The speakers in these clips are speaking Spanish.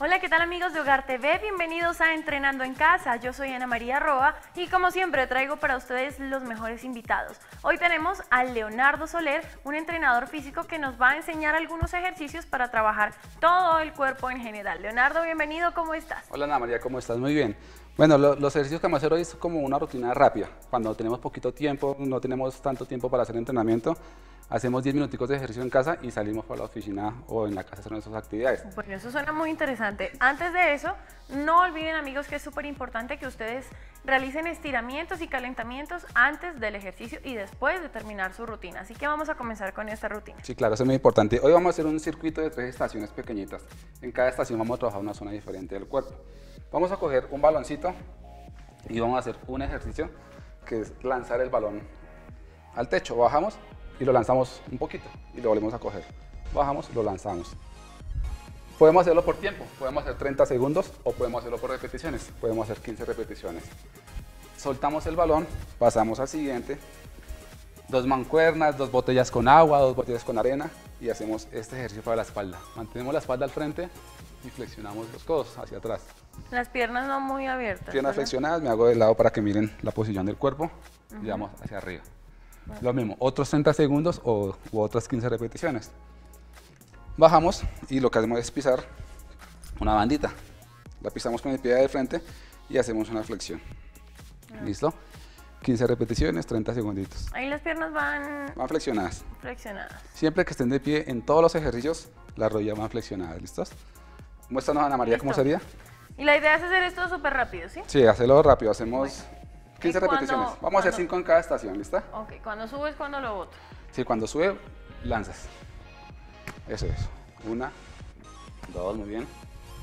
Hola, ¿qué tal amigos de Hogar TV? Bienvenidos a Entrenando en Casa. Yo soy Ana María Roa y como siempre traigo para ustedes los mejores invitados. Hoy tenemos a Leonardo Soler, un entrenador físico que nos va a enseñar algunos ejercicios para trabajar todo el cuerpo en general. Leonardo, bienvenido, ¿cómo estás? Hola Ana María, ¿cómo estás? Muy bien. Bueno, los ejercicios que vamos a hacer hoy es como una rutina rápida. Cuando tenemos poquito tiempo, no tenemos tanto tiempo para hacer entrenamiento, hacemos 10 minuticos de ejercicio en casa y salimos para la oficina o en la casa a hacer nuestras actividades. Bueno, eso suena muy interesante. Antes de eso, no olviden amigos que es súper importante que ustedes realicen estiramientos y calentamientos antes del ejercicio y después de terminar su rutina. Así que vamos a comenzar con esta rutina. Sí, claro, eso es muy importante. Hoy vamos a hacer un circuito de 3 estaciones pequeñitas. En cada estación vamos a trabajar una zona diferente del cuerpo. Vamos a coger un baloncito y vamos a hacer un ejercicio que es lanzar el balón al techo. Bajamos y lo lanzamos un poquito y lo volvemos a coger. Bajamos, lo lanzamos. Podemos hacerlo por tiempo, podemos hacer 30 segundos o podemos hacerlo por repeticiones, podemos hacer 15 repeticiones. Soltamos el balón, pasamos al siguiente, 2 mancuernas, 2 botellas con agua, 2 botellas con arena y hacemos este ejercicio para la espalda. Mantenemos la espalda al frente y flexionamos los codos hacia atrás. Las piernas no muy abiertas. Piernas ¿verdad? flexionadas, me hago de lado para que miren la posición del cuerpo y vamos hacia arriba. Bueno. Lo mismo, otros 30 segundos u otras 15 repeticiones. Bajamos y lo que hacemos es pisar una bandita. La pisamos con el pie de frente y hacemos una flexión. ¿Listo? 15 repeticiones, 30 segunditos. Ahí las piernas van flexionadas. Flexionadas. Siempre que estén de pie en todos los ejercicios, las rodillas van flexionadas. ¿Listos? Muéstranos, Ana María, ¿Listo? ¿Cómo sería? Y la idea es hacer esto súper rápido, ¿sí? Sí, hacerlo rápido. Hacemos 15 ¿Y repeticiones. Vamos a hacer 5 en cada estación, ¿lista? Ok, cuando subes, cuando lo boto. Sí, cuando sube, lanzas. Eso es. 1, 2, muy bien.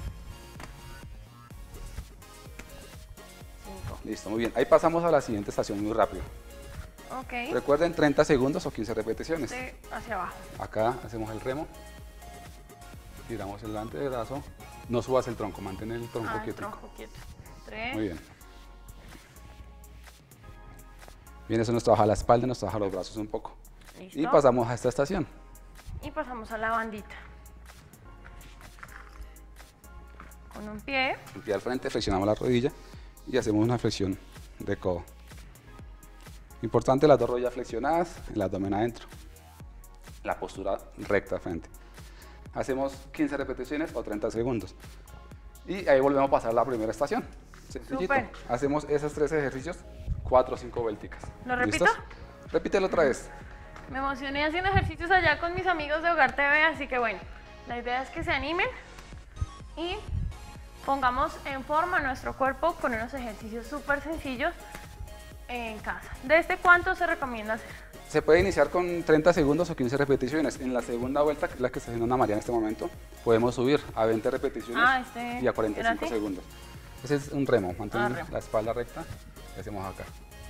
5. Listo, muy bien. Ahí pasamos a la siguiente estación muy rápido. Ok. Recuerden 30 segundos o 15 repeticiones. Hacia abajo. Acá hacemos el remo. Tiramos el antebrazo. No subas el tronco, mantén el tronco quieto. Tronco quieto. 3. Muy bien. Bien, eso nos trabaja la espalda, nos trabaja los brazos un poco. Listo. Y pasamos a esta estación. Y pasamos a la bandita. Con un pie. Un pie al frente, flexionamos la rodilla y hacemos una flexión de codo. Importante, las 2 rodillas flexionadas, el abdomen adentro. La postura recta al frente. Hacemos 15 repeticiones o 30 segundos. Y ahí volvemos a pasar a la primera estación. Sencillito. Súper. Hacemos esos 3 ejercicios, 4 o 5 vuelticas. ¿Lo repito? ¿Listos? Repítelo otra vez. Me emocioné haciendo ejercicios allá con mis amigos de Hogar TV, así que bueno, la idea es que se animen y pongamos en forma nuestro cuerpo con unos ejercicios súper sencillos en casa. ¿Desde cuánto se recomienda hacer? Se puede iniciar con 30 segundos o 15 repeticiones. En la segunda vuelta, que es la que está haciendo Ana María en este momento, podemos subir a 20 repeticiones y a 45 segundos. Ese es un remo. Mantén la espalda recta y hacemos acá.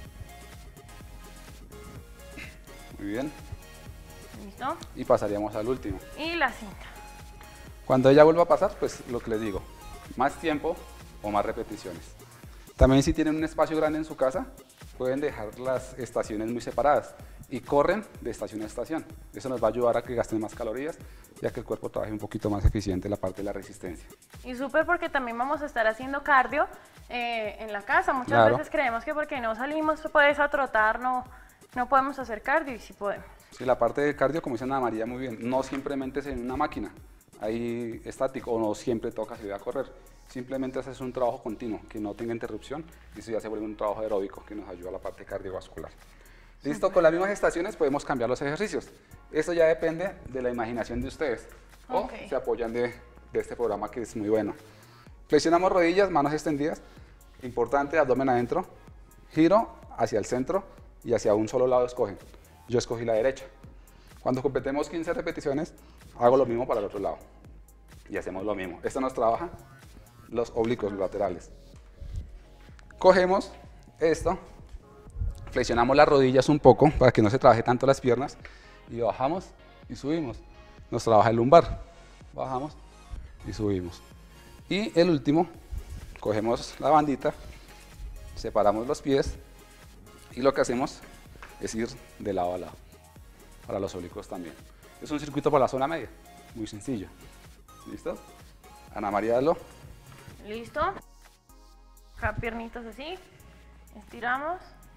Muy bien. ¿Listo? Y pasaríamos al último. Y la cinta. Cuando ella vuelva a pasar, pues lo que les digo, más tiempo o más repeticiones. También si tienen un espacio grande en su casa, pueden dejar las estaciones muy separadas y corren de estación a estación. Eso nos va a ayudar a que gasten más calorías, ya que el cuerpo trabaje un poquito más eficiente en la parte de la resistencia. Y súper porque también vamos a estar haciendo cardio en la casa. Muchas veces creemos que porque no salimos pues, a trotar no podemos hacer cardio y sí podemos. Sí, la parte de cardio, como dice Ana María muy bien, no simplemente es en una máquina, ahí estático, o no siempre toca salir a correr. Simplemente haces un trabajo continuo, que no tenga interrupción, y eso ya se vuelve un trabajo aeróbico que nos ayuda a la parte cardiovascular. Listo, con las mismas estaciones podemos cambiar los ejercicios. Eso ya depende de la imaginación de ustedes, o se apoyan de este programa que es muy bueno. Flexionamos rodillas, manos extendidas, importante, abdomen adentro, giro hacia el centro y hacia un solo lado escogen. Yo escogí la derecha. Cuando completemos 15 repeticiones, hago lo mismo para el otro lado. Y hacemos lo mismo. Esto nos trabaja los oblicuos laterales. Cogemos esto, flexionamos las rodillas un poco para que no se trabaje tanto las piernas y bajamos y subimos. Nos trabaja el lumbar. Bajamos y subimos. Y el último, cogemos la bandita, separamos los pies y lo que hacemos es ir de lado a lado, para los oblicuos también. Es un circuito para la zona media, muy sencillo. ¿Listo? Ana María, hazlo. Listo. Acá piernitas así. Estiramos.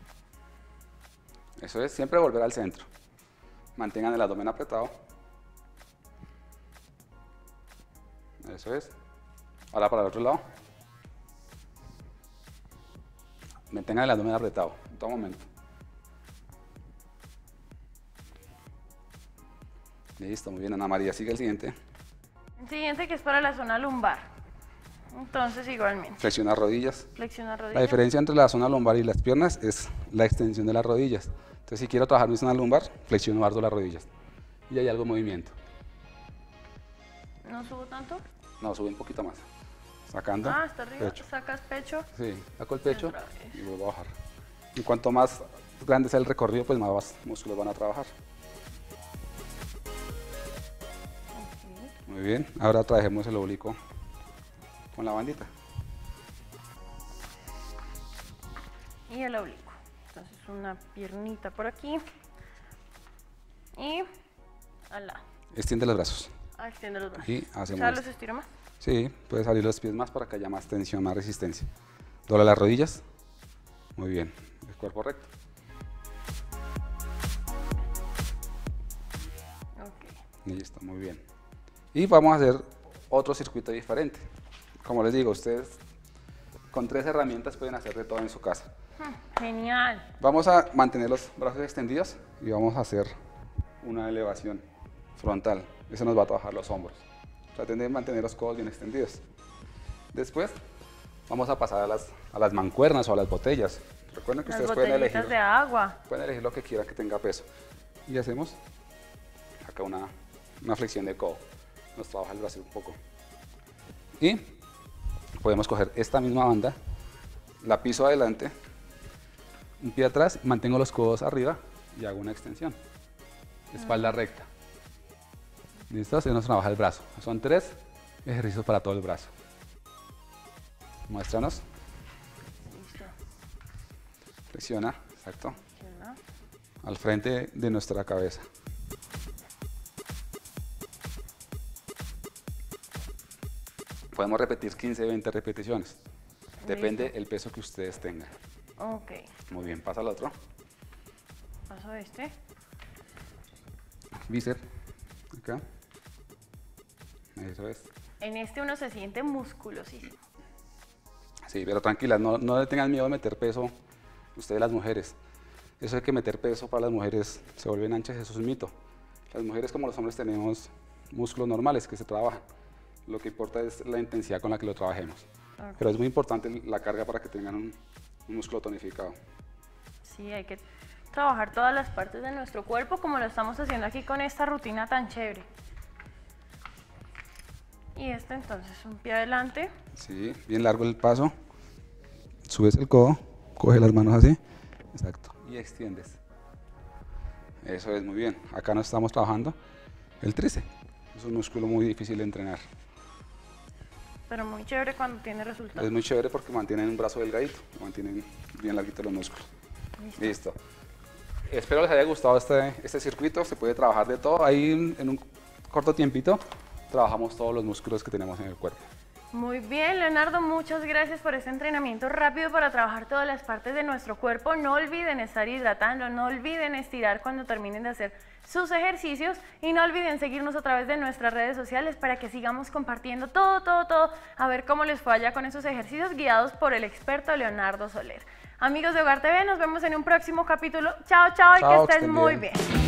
Eso es, siempre volver al centro. Mantengan el abdomen apretado. Eso es. Ahora para el otro lado. Mantengan el abdomen apretado en todo momento. Listo, muy bien, Ana María. Sigue el siguiente. El siguiente que es para la zona lumbar. Entonces igualmente. Flexiona rodillas. Flexiona rodillas. La diferencia entre la zona lumbar y las piernas es la extensión de las rodillas. Entonces, si quiero trabajar mi zona lumbar, flexiono harto las rodillas. Y hay algo de movimiento. ¿No subo tanto? No, sube un poquito más. Sacando. Ah, hasta arriba. Pecho. Sacas pecho. Sí, saco el pecho otra vez. y vuelvo a bajar. Y cuanto más grande sea el recorrido, pues más músculos van a trabajar. Muy bien, ahora trabajemos el oblicuo con la bandita. Y el oblicuo. Entonces una piernita por aquí. Y al lado. Extiende los brazos. Extiende los brazos. Y hacemos ¿Ya los esto. estiro más? Sí, puedes abrir los pies más para que haya más tensión, más resistencia. Dobla las rodillas. Muy bien, el cuerpo recto. Ok. Listo, muy bien. Y vamos a hacer otro circuito diferente. Como les digo, ustedes con 3 herramientas pueden hacer de todo en su casa. Genial. Vamos a mantener los brazos extendidos y vamos a hacer una elevación frontal. Eso nos va a trabajar los hombros. Traten de mantener los codos bien extendidos. Después vamos a pasar a las mancuernas o a las botellas. Recuerden que Las ustedes pueden botellitas elegir, de agua. pueden elegir lo que quieran que tenga peso. Y hacemos acá una flexión de codo. Nos trabaja el brazo un poco. Y podemos coger esta misma banda, la piso adelante, un pie atrás, mantengo los codos arriba y hago una extensión. Espalda recta. ¿Listo? Se nos trabaja el brazo. Son 3 ejercicios para todo el brazo. Muéstranos. Listo. Flexiona, exacto. Flexiona. Al frente de nuestra cabeza. Podemos repetir 15, 20 repeticiones. Depende el peso que ustedes tengan. Ok. Muy bien, pasa al otro. Paso este. Bíceps. Acá. Eso es. En este uno se siente musculosísimo. Sí, pero tranquilas, no le tengan miedo a meter peso ustedes las mujeres. Eso de que meter peso para las mujeres se vuelven anchas, eso es un mito. Las mujeres como los hombres tenemos músculos normales que se trabajan. Lo que importa es la intensidad con la que lo trabajemos. Okay. Pero es muy importante la carga para que tengan un músculo tonificado. Sí, hay que trabajar todas las partes de nuestro cuerpo como lo estamos haciendo aquí con esta rutina tan chévere. Y este entonces, un pie adelante. Sí, bien largo el paso. Subes el codo, coge las manos así. Exacto. Y extiendes. Eso es, muy bien. Acá nos estamos trabajando el tríceps. Es un músculo muy difícil de entrenar. Pero muy chévere cuando tiene resultados. Es muy chévere porque mantienen un brazo delgadito, mantienen bien larguitos los músculos. Listo. Espero les haya gustado este circuito. Se puede trabajar de todo. Ahí en un corto tiempito trabajamos todos los músculos que tenemos en el cuerpo. Muy bien, Leonardo, muchas gracias por este entrenamiento rápido para trabajar todas las partes de nuestro cuerpo. No olviden estar hidratando, no olviden estirar cuando terminen de hacer sus ejercicios y no olviden seguirnos a través de nuestras redes sociales para que sigamos compartiendo todo, a ver cómo les fue allá con esos ejercicios guiados por el experto Leonardo Soler. Amigos de Hogar TV, nos vemos en un próximo capítulo. Chao, chao, y que estén muy bien.